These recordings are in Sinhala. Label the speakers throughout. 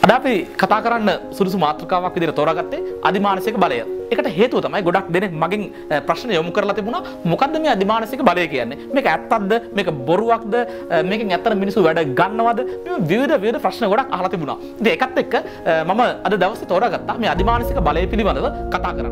Speaker 1: අද අපි කතා කරන්න සුදුසු මාතෘකාවක් විදිහට තෝරාගත්තේ අධිමානසික බලය. ඒකට හේතුව තමයි ගොඩක් දෙනෙක් මගෙන් ප්‍රශ්න යොමු කරලා තිබුණා මොකද්ද මේ අධිමානසික බලය කියන්නේ? මේක ඇත්තක්ද? මේක බොරුවක්ද? මේකෙන් ඇත්තට මිනිස්සු වැඩ ගන්නවද? මේ විවිධ ප්‍රශ්න ගොඩක් අහලා තිබුණා. ඉතින් ඒකත් එක්ක මම අද දවසේ තෝරාගත්තා මේ අධිමානසික බලය පිළිබඳව කතා කරන්න.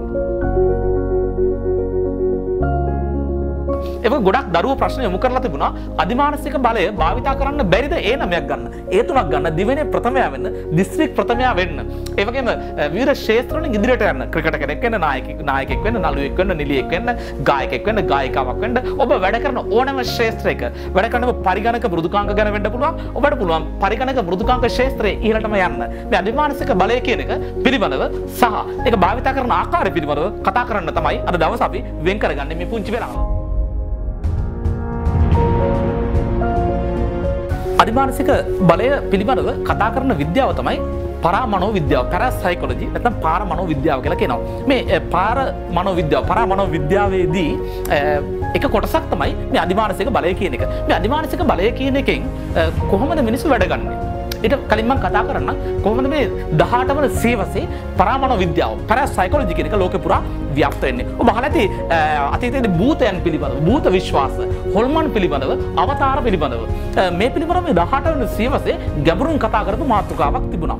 Speaker 1: ඒක ගොඩක් දරුවෝ ප්‍රශ්න යොමු කරලා තිබුණා අධිමානසික බලය භාවිතා කරන්න බැරිද ඒ නමයක් ගන්න. ඒ තුනක් ගන්න දිවෙනේ ප්‍රථමයා වෙන්න, දිස්ත්‍රික් ප්‍රථමයා වෙන්න. ඒ වගේම විවිධ ක්ෂේත්‍රවලින් ඉදිරියට යන්න. ක්‍රිකට් කෙනෙක් වෙන්න, නායකයෙක් වෙන්න, නළුවෙක් වෙන්න, නිලියෙක් වෙන්න, ගායකයෙක් වෙන්න, ගායිකාවක් වෙන්න. ඔබ වැඩ කරන ඕනෑම ක්ෂේත්‍රයක වැඩ කරන පරිගණක මෘදුකාංක ගැන වෙන්න පුළුවන්. ඔබට පුළුවන් පරිගණක මෘදුකාංක ක්ෂේත්‍රයේ ඉහළටම යන්න. මේ අධිමානසික බලය කියන එක පිළිබඳව සහ ඒක භාවිතා කරන ආකාරය පිළිබඳව කතා කරන්න තමයි අද දවස් අපි වෙන් කරගන්නේ මේ පුංචි වෙලාව. අධිමානසික බලය පිළිබඳව කතා කරන විද්‍යාව තමයි පරාමනෝ විද්‍යාව, parapsychology නැත්නම් පාරමනෝ විද්‍යාව කියලා කියනවා. මේ පාරමනෝ විද්‍යාව, පරාමනෝ විද්‍යාවේදී එක කොටසක් තමයි මේ අධිමානසික බලය කියන එක. මේ අධිමානසික බලය කියන එකෙන් කොහොමද මිනිස්සු වැඩ ගන්නෙ? ඊට කලින් මම කතා කරන්න කොහොමද මේ 18 වන සියවසේ පරාමනෝ විද්‍යාව, parapsychology කියන එක ලෝකෙ පුරා ව්‍යාප්ත වෙන්නේ. ඔබ අහලා ඇති අතීතයේදී භූතයන් පිළිබඳව, භූත විශ්වාස, හොල්මන් පිළිබඳව, අවතාර පිළිබඳව මේ පිළිබඳව මේ 18 වන සියවසේ ගැඹුරින් කතා කරපු මාතෘකාවක් තිබුණා.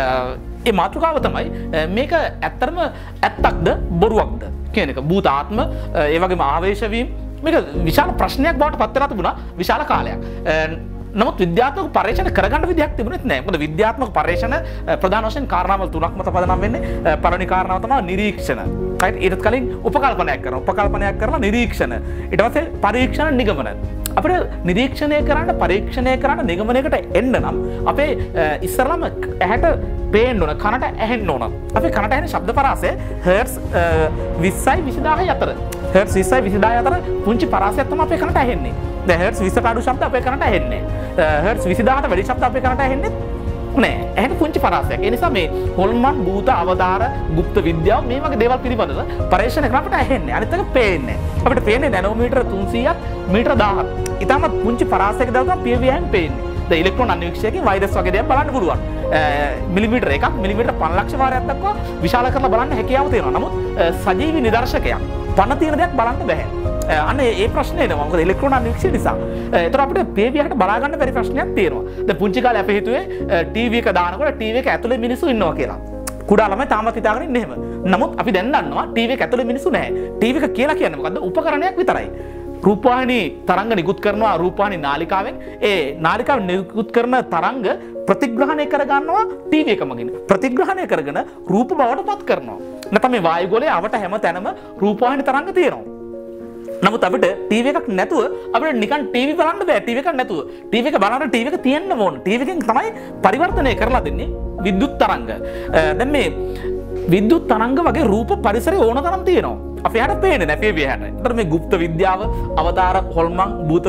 Speaker 1: ඒ මාතෘකාව තමයි මේක ඇත්තටම ඇත්තක්ද බොරුවක්ද කියන එක. භූත ආත්ම, ඒ වගේම ආවේශ වීම මේක විශාල ප්‍රශ්නයක් බවට පත් වෙලා තිබුණා විශාල කාලයක්. නමුත් විද්‍යාත්මක පරීක්ෂණ කරගන්න විදිහක් තිබුණෙත් නැහැ. මොකද විද්‍යාත්මක පරීක්ෂණ ප්‍රධාන වශයෙන් කාරණාවල් තුනක් මත පදනම් වෙන්නේ. පළවෙනි කාරණාව තමයි නිරීක්ෂණ. right? ඊටත් කලින් උපකල්පනයක් කරනවා. උපකල්පනයක් කරලා නිරීක්ෂණ. ඊට පස්සේ පරීක්ෂණ නිගමන. අපිට නිරීක්ෂණය කරන්න, පරීක්ෂණය කරන්න නිගමනයකට එන්න නම් අපේ ඉස්සරළම ඇහැට පේන්න ඕන, කනට ඇහෙන්න ඕන. අපේ කනට ඇහෙන ශබ්ද පරාසය හර්ට්ස් 20යි 20000යි අතර. හර්ට්ස් 20යි 20000යි අතර පුංචි පරාසයක් තමයි අපේ කනට ඇහෙන්නේ. දැන් හර්ට්ස් 20ට අඩු ශබ්ද අපේ කනට ඇහෙන්නේ. හර්ට්ස් 20000ට වැඩි ශබ්ද අපේ කනට ඇහෙන්නේ නෑ. ඇහෙන පුංචි පරාසයක්. ඒ නිසා මේ හොල්මන්, භූත, අවතාර, গুপ্ত විද්‍යාව මේ වගේ දේවල් පිළිබඳව පරීක්ෂණ කරලා අපිට ඇහෙන්නේ. අනිත් එක පේන්නේ. අපිට පේන්නේ නැනෝමීටර 300ක්, මීටර 1000ක්. ඊටම පුංචි පරාසයක දාලා PVM පේන්නේ. දැන් ඉලෙක්ට්‍රෝන අන්වීක්ෂකයේ වෛරස් වගේ දේවල් බලන්න පුළුවන්. මිලිමීටර 1ක්, මිලිමීටර 5 ලක්ෂ වාරයක් දක්වා විශාල කරලා බලන්න හැකියාව තියෙනවා. නමුත් සජීවී නිදර්ශකයක් පණ තියෙන දෙයක් බලන්න බෑ. අන්න ඒ ප්‍රශ්නේ එනවා. මොකද ඉලෙක්ට්‍රෝන අන්වීක්ෂය නිසා. ඒතර අපිට PVහට බලා ගන්න බැරි ප්‍රශ්නයක් තියෙනවා. දැන් පුංචි කාලේ අපි හිතුවේ ටීවී එක දානකොට ටීවී එක ඇතුලේ මිනිස්සු ඉන්නවා කියලා. කුඩා ළමයි තාමත් හිතාගෙන ඉන්නේ එහෙම. නමුත් අපි දැන් දන්නවා ටීවී එක ඇතුලේ මිනිස්සු නැහැ. ටීවී එක කියලා කියන්නේ මොකද්ද? උපකරණයක් විතරයි. රූපවාහිනී තරංග නිකුත් කරනවා රූපවාහිනී නාලිකාවෙන්. ඒ නාලිකාව නිකුත් කරන තරංග ප්‍රතිග්‍රහණය කර ගන්නවා ටීවී එක මගින්. ප්‍රතිග්‍රහණය කරගෙන රූප බවට පත් කරනවා. නැත්නම් මේ වායුගෝලයේ අවට හැම තැනම රූපවාහිනී තරංග තියෙනවා. නමුත් අපිට ටීවී එකක් නැතුව අපිට නිකන් ටීවී බලන්න බෑ. ටීවී එකක් නැතුව. ටීවී එක බලන්න ටීවී එක තියෙන්න ඕන. ටීවී එකෙන් තමයි පරිවර්තනය කරලා දෙන්නේ විද්‍යුත් තරංග. දැන් මේ විද්‍යුත් තරංග වගේ රූප පරිසරයේ ඕන තරම් තියෙනවා. අපි යට පේන්නේ නැහැ PV යට. ඒතර මේ গুপ্ত විද්‍යාව, අවතාර, හොල්මන්,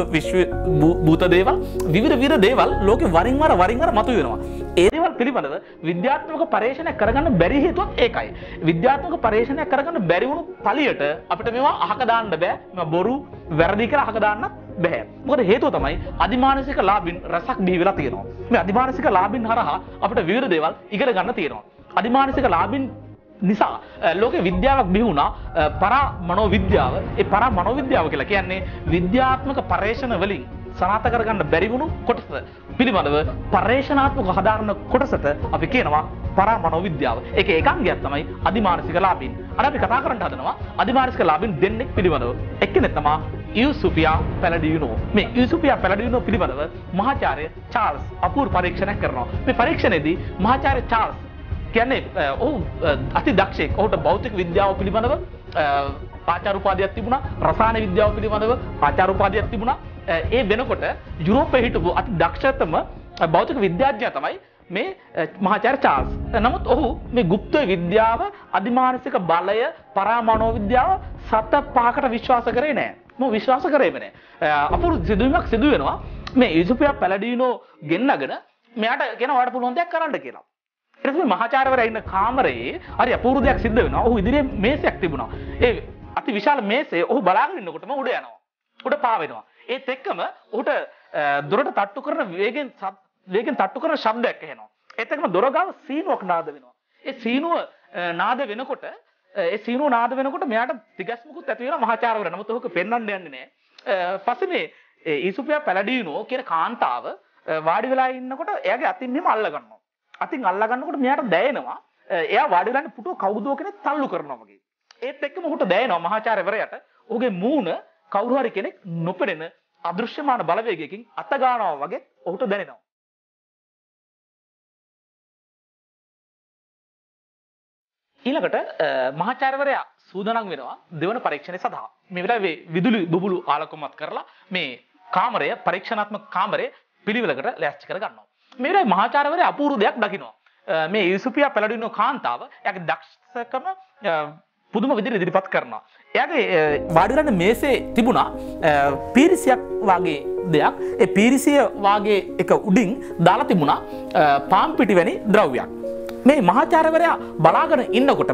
Speaker 1: භූත දේවල්, විවිධ දේවල් ලෝකේ වරින් වර මතුවෙනවා. ඒ දේවල් පිළිබඳව විද්‍යාත්මක පරීක්ෂණ කරගන්න බැරි හේතුවක් ඒකයි. විද්‍යාත්මක පරීක්ෂණ කරගන්න බැරි වුණු පළියට අපිට මේවා අහක දාන්න බෑ. මේවා බොරු, වැරදි කියලා අහක දාන්නත් බෑ. මොකද හේතුව තමයි අධිමානසික ලාභින් රසක් බිහි වෙලා තියෙනවා. මේ අධිමානසික ලාභින් හරහා අපිට විවිධ දේවල් ඉගෙන ගන්න තියෙනවා. අධිමානසික ලාභින් නිසා ලෝකේ විද්‍යාවක් බිහි වුණා පරාමනෝ විද්‍යාව. ඒ පරාමනෝ විද්‍යාව කියලා කියන්නේ විද්‍යාත්මක පරීක්ෂණ වලින් සනාථ කරගන්න බැරි වුණු කොටස පිළිබඳව පරීක්ෂණාත්මක හදාරන කොටසට අපි කියනවා පරාමනෝ විද්‍යාව. ඒකේ ඒකාංගයක් තමයි අධිමානසික ලාභින්. අද අපි කතා කරන්න හදනවා අධිමානසික ලාභින් දෙන්නෙක් පිළිබඳව. එක්කෙනෙක් තමයි යූසුපියා පැලඩිනෝ. මේ යූසුපියා පැලඩිනෝ පිළිබඳව මහාචාර්ය චාල්ස් අපූර්ව පරීක්ෂණයක් කරනවා. මේ පරීක්ෂණයේදී මහාචාර්ය චාල්ස් කියන්නේ ඔහු අති දක්ෂයෙක්. ඔහුට භෞතික විද්‍යාව පිළිබඳව ආචාර්ය උපාධියක් තිබුණා. රසායන විද්‍යාව පිළිබඳව ආචාර්ය උපාධියක් තිබුණා. ඒ වෙනකොට යුරෝපයේ හිටපු අති දක්ෂතම භෞතික විද්‍යාඥයා තමයි මේ මහාචාර්ය චාල්ස්. නමුත් ඔහු මේ গুপ্ত විද්‍යාව, අධිමානසික බලය, පරාමනෝ විද්‍යාව 7-5කට විශ්වාස කරේ නැහැ. මොකද විශ්වාස කරේම නැහැ. අපූර්ව සිදුවීමක් සිදු වෙනවා. මේ යූසුපියා පැලඩිනෝ ගෙන්නගෙන මෙයාට කියන ඔයාලට පුළුවන් දෙයක් කරන්න කියලා. ඊට පස්සේ මහාචාර්යවරයා ඉන්න කාමරයේ හරි අපූර්ව දෙයක් සිද්ධ වෙනවා. ඔහු ඉදිරියේ මේසයක් තිබුණා. ඒ අති විශාල මේසේ ඔහු බලාගෙන ඉන්නකොටම උඩ යනවා. උඩ පා වෙනවා. ඒත් එක්කම ඔහුට දොරට තට්ටු කරන වේගෙන් තට්ටු කරන ශබ්දයක් ඇහෙනවා. ඒත් එක්කම දොර ගාව සීනුවක් නාද වෙනවා. ඒ සීනුව නාද වෙනකොට මෙයාට තිගැස්මකුත් ඇති වෙනවා මහාචාර්යවරයා. නමුත් ඔහුක පෙන්වන්න යන්නේ නැහැ. පස්සේ මේ ඊසුපියා පැලඩීනෝ කියන කාන්තාව වාඩි වෙලා ඉන්නකොට එයාගේ අතින් මෙහෙම අල්ල ගන්නවා. අතින් අල්ලා ගන්නකොට මෙයාට දැනෙනවා එයා වාඩි වෙලා ඉන්න පුටුව කවුදෝ කෙනෙක් තල්ලු කරනවා වගේ. ඒත් එක්කම ඔහුට දැනෙනවා මහාචාර්යවරයාට ඔහුගේ මූණ කවුරු හරි කෙනෙක් නොපෙනෙන අදෘශ්‍යමාන බලවේගයකින් අත ගන්නවා වගේ ඔහුට දැනෙනවා. ඊළඟට මහාචාර්යවරයා සූදානම් වෙනවා දෙවන පරීක්ෂණය සඳහා. මේ වෙලාවේ විදුලි බුබුලු ආලෝකමත් කරලා මේ කාමරය පරීක්ෂණාත්මක කාමරය පිළිවෙලකට ලෑස්ති කර ගන්නවා. මේ වෙලාවේ මහාචාර්යවරයා අපූර්ව දෙයක් දකිනවා. මේ ඊසුපියා පැලඩිනෝ කාන්තාව එයාගේ දක්ෂකම පුදුම විදිහට ඉදිරිපත් කරනවා. එයාගේ වාඩි වෙන මේසේ තිබුණා පීරිසියක් වගේ දෙයක්. ඒ පීරිසිය වගේ එක උඩින් දාලා තිබුණා පාම් පිටි වැනි ද්‍රව්‍යයක්. මේ මහාචාර්යවරයා බලාගෙන ඉන්නකොට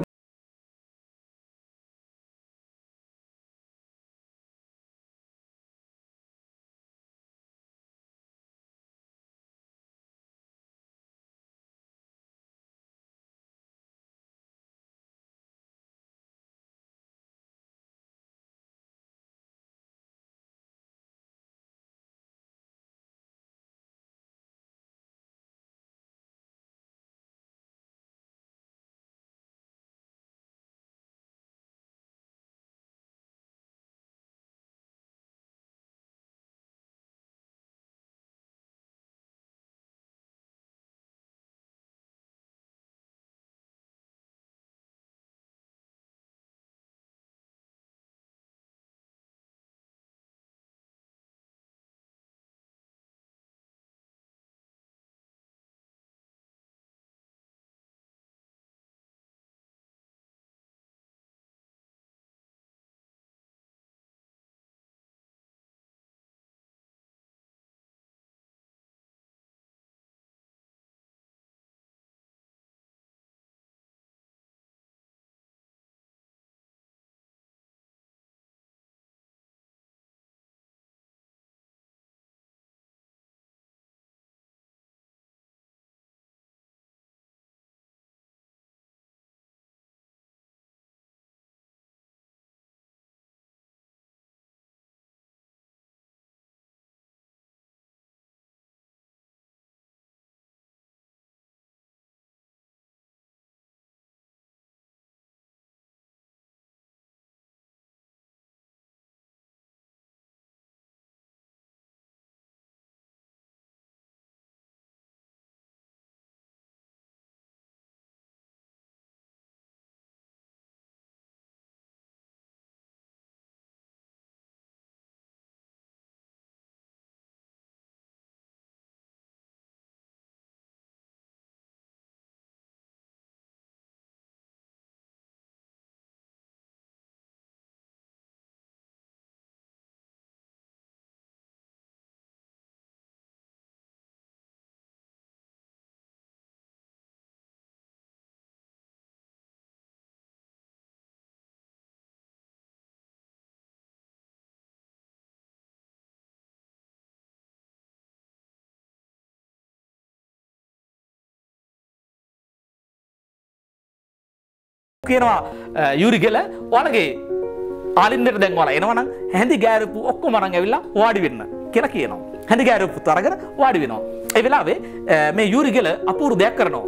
Speaker 1: කියනවා යූරි ගෙල ඔයාලගේ ආලින්දට දැන් ඔයාලා එනවනම් හැඳි ගෑරුපු ඔක්කොම අරන් ඇවිල්ලා වාඩි වෙන්න කියලා කියනවා. හැඳි ගෑරුපුත් අරගෙන වාඩි වෙනවා. ඒ වෙලාවේ මේ යූරි ගෙල අපූර්ව දෙයක් කරනවා.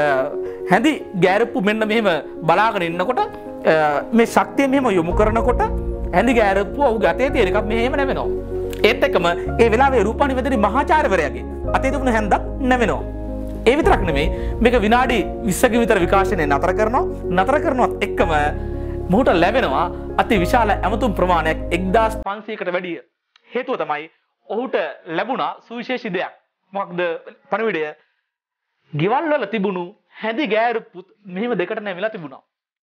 Speaker 1: හැඳි ගෑරුපු මෙන්න මෙහෙම බලාගෙන ඉන්නකොට මේ ශක්තිය මෙහෙම යොමු කරනකොට හැඳි ගෑරුපුව ඔහුගේ අතේ තියෙන එකක් මෙහෙම නැවෙනවා. ඒත් එක්කම ඒ වෙලාවේ රූපanivedani මහාචාර්යවරයාගේ අතේ තිබුණ හැන්දක් නැවෙනවා. ඒ විතරක් නෙමෙයි මේක විනාඩි 20ක විතර විකාශනය නතර කරනවත් එක්කම මොහුට ලැබෙනවා අති විශාල ඇමතුම් ප්‍රමාණයක් 1500කට වැඩිය. හේතුව තමයි ඔහුට ලැබුණා සුවිශේෂී දෙයක්. මොකක්ද පණිවිඩය? ගෙවල් වල තිබුණු හැඳි ගෑරුපුත් මෙහෙම දෙකට නැමිලා තිබුණා.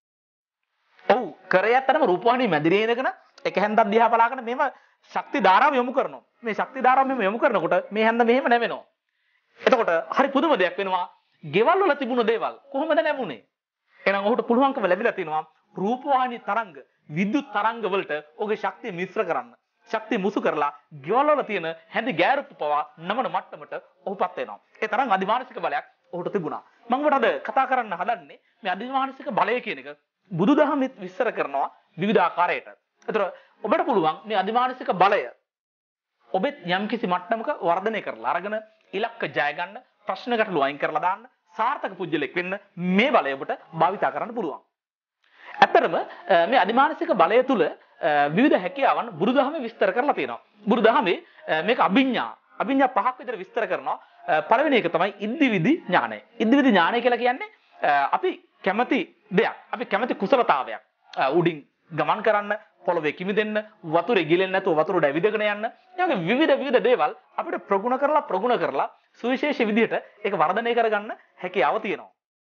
Speaker 1: ඔව් කරයත්තරම රූපවාහිනී මැදිරියේ ඉඳගෙන එක හැන්දක් දිහා බලාගෙන මෙහෙම ශක්ති ධාරාව යොමු කරනවා. මේ ශක්ති ධාරාව මෙහෙම යොමු කරනකොට මේ හැන්ද මෙහෙම නැවෙනවා. එතකොට හරි පුදුම දෙයක් වෙනවා. ගෙවල් වල තිබුණු දේවල් කොහොමද නැමුනේ? එහෙනම් ඔහුට පුළුවන්කම ලැබිලා තිනවා රූපවාහිනී තරංග, විද්‍යුත් තරංග වලට ඔහුගේ ශක්තිය මිශ්‍ර කරන්න. ශක්තිය මුසු කරලා ගෙවල් වල තියෙන හැඳි ගෑරුප්පු පවා නමන මට්ටමට ඔහුපත් වෙනවා. ඒ තරම් අධිමානසික බලයක් ඔහුට තිබුණා. මම ඔබට අද කතා කරන්න හදන්නේ මේ අධිමානසික බලය කියන එක බුදුදහමෙත් විස්තර කරනවා විවිධ ආකාරයට. ඒතර ඔබට පුළුවන් මේ අධිමානසික බලය ඔබෙත් යම්කිසි මට්ටමක වර්ධනය කරලා අරගෙන ඉලක්ක ජය ගන්න, ප්‍රශ්න ගැටළු අයින් කරලා දාන්න, සාර්ථක පුජ්‍යලෙක් වෙන්න මේ බලය ඔබට භාවිතා කරන්න පුළුවන්. ඇත්තටම මේ අධිමානසික බලය තුල විවිධ හැකියාවන් බුදුදහමේ විස්තර කරලා තියෙනවා. බුදුදහමේ මේක අභිඥා පහක් විතර විස්තර කරනවා. පළවෙනි එක තමයි ඉද්ධිවිදි ඥානය. ඉද්ධිවිදි ඥානය කියලා කියන්නේ අපි කැමති දෙයක්, අපි කැමති කුසලතාවයක් උඩින් ගමන් කරන්න, පොළවේ කිමිදෙන්න, වතුරේ ගිලෙන්නේ නැතුව වතුර උඩ ඇවිදගෙන යන්න. ඒ වගේ විවිධ දේවල් අපිට ප්‍රගුණ කරලා සුවිශේෂී විදිහට ඒක වර්ධනය කරගන්න හැකියාව තියෙනවා.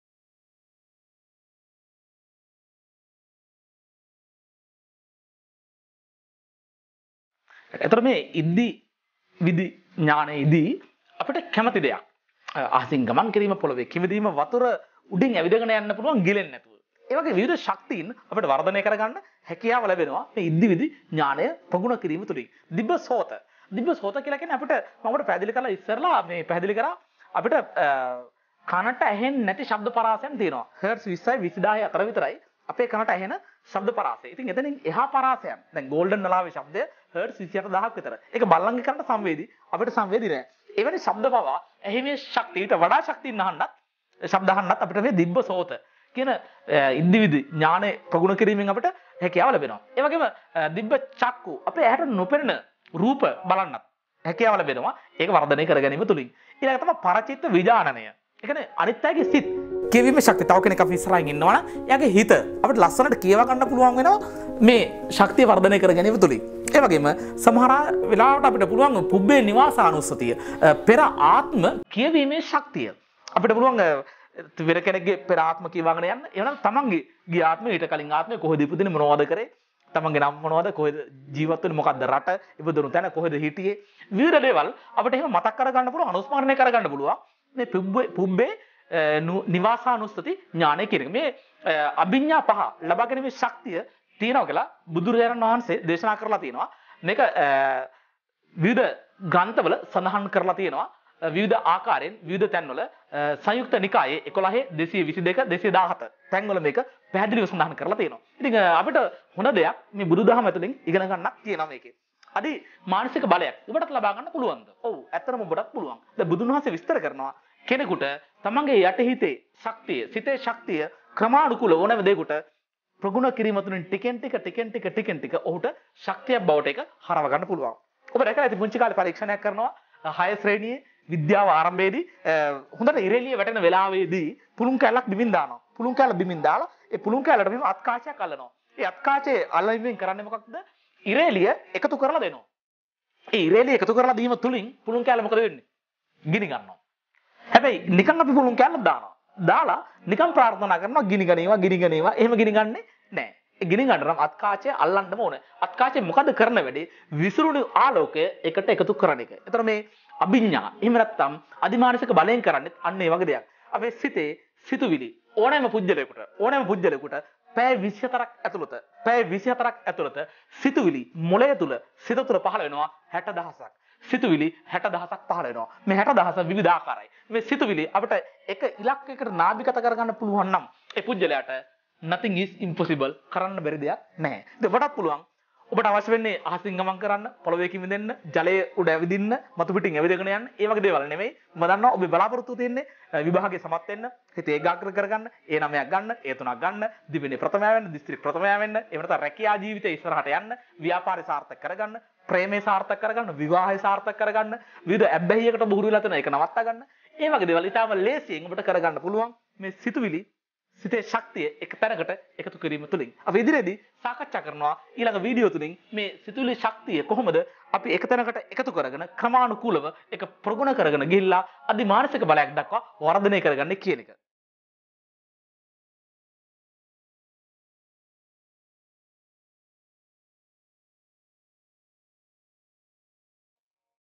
Speaker 1: එතකොට මේ ඉද්ධි විදි ඥානයේදී අපිට කැමති දෙයක් අහසින් ගමන් කිරීම, පොළවේ කිමිදීම, වතුර උඩින් ඇවිදගෙන යන්න පුළුවන් ගිලෙන්නේ නැතුව. ඒ වගේ විවිධ ශක්තියින් අපිට වර්ධනය කරගන්න හැකියාව ලැබෙනවා මේ ඉද්ධි විදි ඥානය ප්‍රගුණ කිරීම තුලින්. දිබ්බසෝත කියලා කියන්නේ අපිට මම පැහැදිලි කරලා ඉස්සරලා මේ පැහැදිලි කරා අපිට කනට ඇහෙන්නේ නැති ශබ්ද පරාසයන් තියෙනවා. හර්ට්ස් 20යි 20000 අතර විතරයි අපේ කනට ඇහෙන ශබ්ද පරාසය. ඉතින් එතනින් එහා පරාසයන් දැන් ගෝල්ඩන් නලාවේ ශබ්දය හර්ට්ස් 28000ක් විතර. ඒක බල්ලන්ගේ කනට සංවේදී, අපිට සංවේදී නෑ. එවැනි ශබ්ද පවා ඇහිමේ ශක්තියට වඩා ශක්තියින් අහන්නත් ශබ්ද අහන්නත් අපිට මේ දිබ්බසෝත කියන ඉද්ධිවිදි ඥානය ප්‍රගුණ කිරීමෙන් අපිට හැකියාව ලැබෙනවා. ඒ වගේම දිබ්බ චක්කු අපේ ඇහැට නොපෙනෙන රූප බලන්නත් හැකියාව ලැබෙනවා. ඒක වර්ධනය කර ගැනීම තුලින්. ඊළඟ තමයි පරචිත්ත විඥානය. ඒ කියන්නේ අනිත් අයගේ සිත් කියවීමේ ශක්තිය. තව කෙනෙක් අපි ඉස්සරහින් ඉන්නවනම් එයාගේ හිත අපිට ලස්සනට කියව ගන්න පුළුවන් වෙනවා මේ ශක්තිය වර්ධනය කර ගැනීම තුලින්. ඒ වගේම සමහර වෙලාවට අපිට පුළුවන් පුබ්බේ නිවාසානුස්සතිය, පෙර ආත්ම කියවීමේ ශක්තිය. අපිට පුළුවන් වෙන කෙනෙක්ගේ පෙර ආත්ම කියවගෙන යන්න. එහෙනම් තමන්ගේ ගිය ආත්මේ ඊට කලින් ආත්මේ කොහෙද ඉපදුනේ, මොනවද කරේ, තමන්ගේ නම මොනවද, කොහෙද ජීවත් වෙන්නේ, මොකක්ද රට, ඉපදුණු තැන කොහෙද හිටියේ, විවිධ දේවල් අපිට එහෙම මතක් කරගන්න පුළුවන්, අනුස්මරණය කරගන්න පුළුවන් මේ පුබ්බේ නිවාසානුස්සති ඥානය කියන එක. මේ අභිඥා පහ ලබා ගැනීමේ ශක්තිය තියෙනවා කියලා බුදුරජාණන් වහන්සේ දේශනා කරලා තියෙනවා. මේක විවිධ ග්‍රන්ථවල සඳහන් කරලා තියෙනවා. විවිධ ආකාරයෙන් විවිධ තැන්වල සංයුක්ත නිකායේ 11 222 217 තැන්වල මේක පැහැදිලිව සඳහන් කරලා තියෙනවා. ඉතින් අපිට හොඳ දෙයක් මේ බුදුදහම ඇතුලින් ඉගෙන ගන්නක් තියෙනවා මේකේ. අදි මානසික බලයක් ඔබටත් ලබා ගන්න පුළුවන්ද? ඔව්, ඇත්තටම ඔබටත් පුළුවන්. දැන් බුදුන් වහන්සේ විස්තර කරනවා කෙනෙකුට තමන්ගේ යටිහිතේ ශක්තිය, සිතේ ශක්තිය ක්‍රමානුකූල ඕනෑම දෙයකට ප්‍රගුණ කිරීම තුළින් ටිකෙන් ටික ඔහුට ශක්තියක් බවට ඒක හරව ගන්න පුළුවන්. ඔබ දැකලා ඇති පුංචි කාලේ පරීක්ෂණයක් කරනවා 6 ශ්‍රේණියේ විද්‍යාව ආරම්භයේදී හොඳට ඉරෙලිය වැටෙන වෙලාවේදී පුළුන් කැලක් බිමින් දානවා. පුළුන් කැල බිමින් දාලා ඒ පුළුන් කැලට බිම අත්කාචයක් අල්ලනවා. ඒ අත්කාචයේ අල්ලීමෙන් කරන්නේ මොකක්ද? ඉරෙලිය එකතු කරලා දෙනවා. ඒ ඉරෙලිය එකතු කරලා දීම තුලින් පුළුන් කැල මොකද වෙන්නේ? ගිනි ගන්නවා. හැබැයි නිකන් අපි පුළුන් කැලක් දානවා. දාලා නිකන් ප්‍රාර්ථනා කරනවා ගිනි ගනේවා. එහෙම ගිනි ගන්නේ නැහැ. ඒ ගිනි ගන්න නම් අත්කාචය අල්ලන්නම ඕනේ. අත්කාචය මොකද කරන වැඩේ? විසිරුණු ආලෝකය එකට එකතු කරන එක. ඒතර මේ අභිඥා එහෙම නැත්නම් අධිමානසික බලයෙන් කරන්නේ අන්න ඒ වගේ දෙයක්. අපේ සිතේ සිතුවිලි ඕනෑම පුජ්‍යලයකට පැය 24ක් ඇතුළත සිතුවිලි මොළය තුල සිත තුල පහළ වෙනවා 60000ක්. සිතුවිලි 60000ක් පහළ වෙනවා. මේ 60000 විවිධ ආකාරයි. මේ සිතුවිලි අපිට එක ඉලක්කයකට නාභිගත කරගන්න පුළුවන් නම් ඒ පුජ්‍යලයට nothing is impossible කරන්න බැරි දෙයක් නැහැ. ඒක වඩාත් පුළුවන්. ඔබට අවශ්‍ය වෙන්නේ අහසින් ගමන් කරන්න, පොළවේ කිමිදෙන්න, ජලයේ උඩ ඇවිදින්න, මතු පිටින් ඇවිදගෙන යන්න. ඒ වගේ දේවල් නෙමෙයි. මම දන්නවා ඔබේ බලාපොරොත්තු තියෙන්නේ විභාගයේ සමත් වෙන්න, හිත ඒකාග්‍ර කරගන්න, ඒ 9ක් ගන්න, ඒ 3ක් ගන්න, දිවිනේ ප්‍රථමයා වෙන්න, දිස්ත්‍රික් ප්‍රථමයා වෙන්න, එහෙම නැත්නම් රැකියා ජීවිතේ ඉස්සරහට යන්න, ව්‍යාපාරය සාර්ථක කරගන්න, ප්‍රේමේ සාර්ථක කරගන්න, විවාහය සාර්ථක කරගන්න, විවිධ ඇබ්බැහියකට බහුරු වෙලා තියෙන ඒක නවත්තා ගන්න. ඒ වගේ දේවල් ඊටම ලේසියෙන් ඔබට කරගන්න පුළුවන් මේ සිතුවිලි සිතේ ශක්තිය එක තැනකට එකතු කිරීම තුළින්. අපි ඉදිරියේදී සාකච්ඡා කරනවා ඊළඟ වීඩියෝ තුලින් මේ සිතුවිලි ශක්තිය කොහොමද අපි එක තැනකට එකතු කරගෙන ක්‍රමානුකූලව ඒක ප්‍රගුණ කරගෙන ගිහිල්ලා අධිමානසික බලයක් දක්වා වර්ධනය කරගන්නේ කියන එක.